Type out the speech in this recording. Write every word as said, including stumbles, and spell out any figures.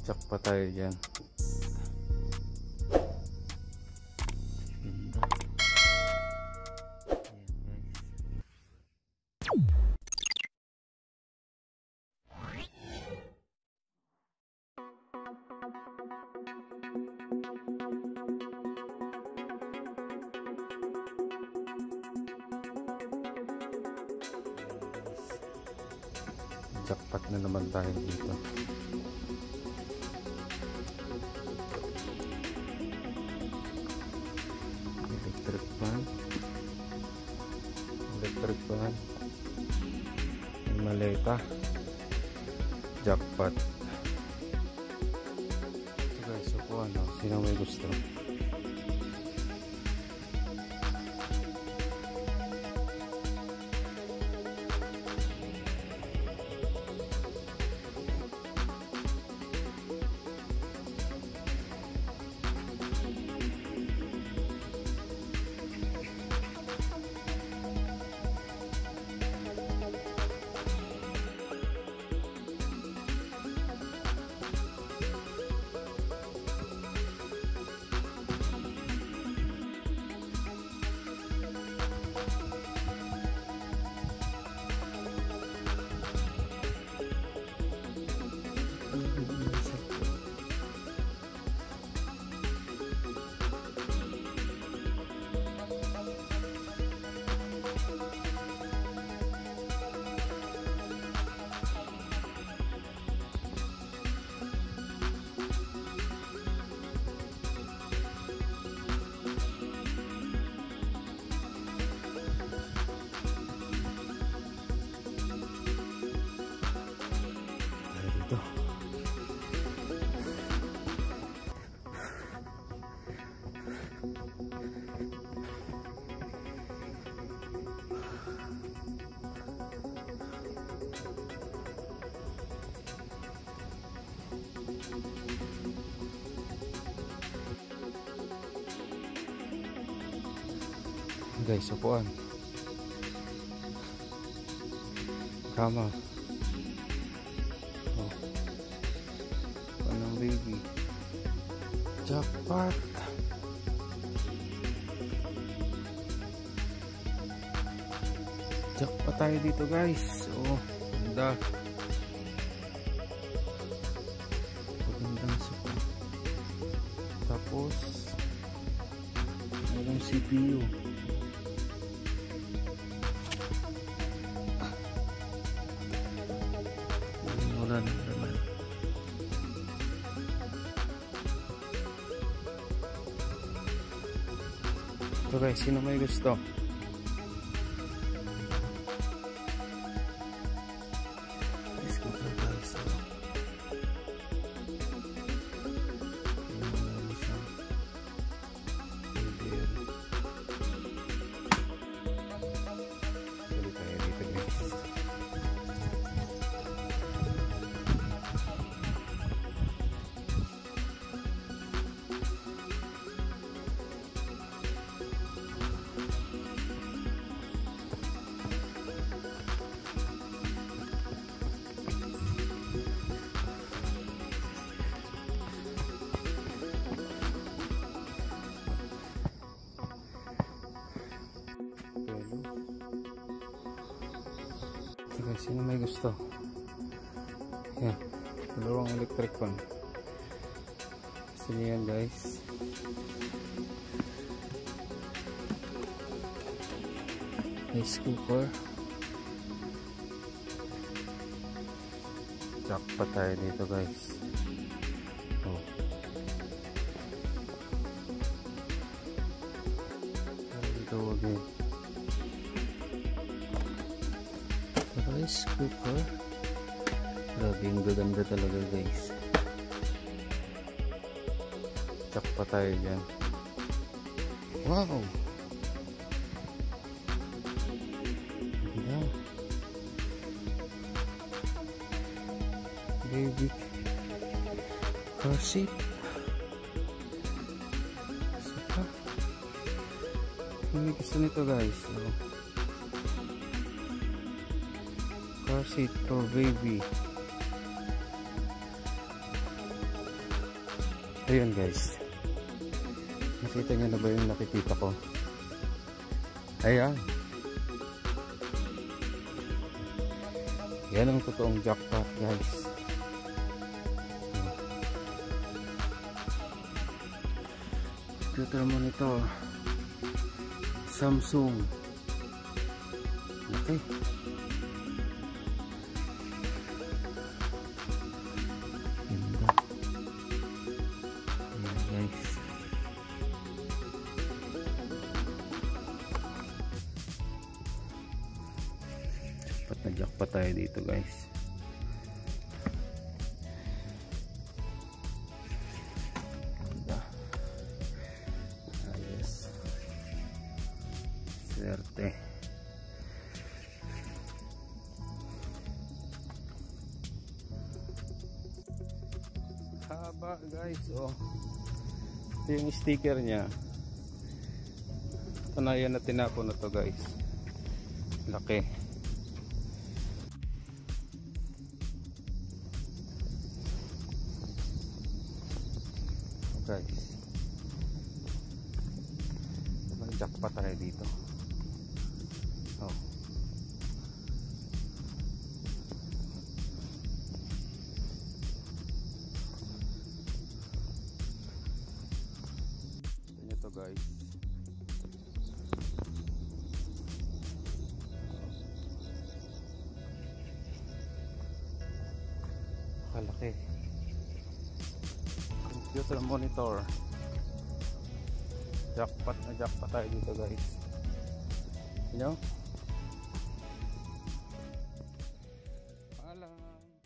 Jack pa tayo dyan. Ganda. Jackpot na naman tayo dito. Electric fan. Electric fan. Maleta. Jackpot. So guys, so po ano, sino may gusto? Guys, upuan. Kama. Oh. Panang baby. Jackpot. Jackpot tayo dito guys. Oh, ganda. Magandang suka. Tapos mayroong C P U. Wala na naman. So guys, sino may gusto? Let's go to guys. Bili tayo dito guys. Guys, sino may gusto? Yan, dalawang electric fan. Gusto niyo yan guys? Rice cooker. Jackpot tayo dito guys. Oh. Dito again. Rice cooker. Grabe, yung gaganda talaga guys. Jackpot tayo dyan. Wow! Ganda. Baby car seat. Saka hindi gusto nito guys. Oh. Car seat for baby. Ayun guys, nakita niyo na ba yung nakikita ko? Ayan, yan ang totoong jackpot guys. Computer monitor Samsung. Okay. Ganda. Ayan guys. Jackpot na jackpot tayo dito guys. Ganda. Ayos. Swerte. Haba guys, oh. Ito yung sticker niya. Ito na yan na tinapon na to guys. Laki. Guys, may jackpot tayo dito. Oh. Ito guys, kalaki. Computer monitor, jackpot na jackpot tayo dito guys. You know? Paalam.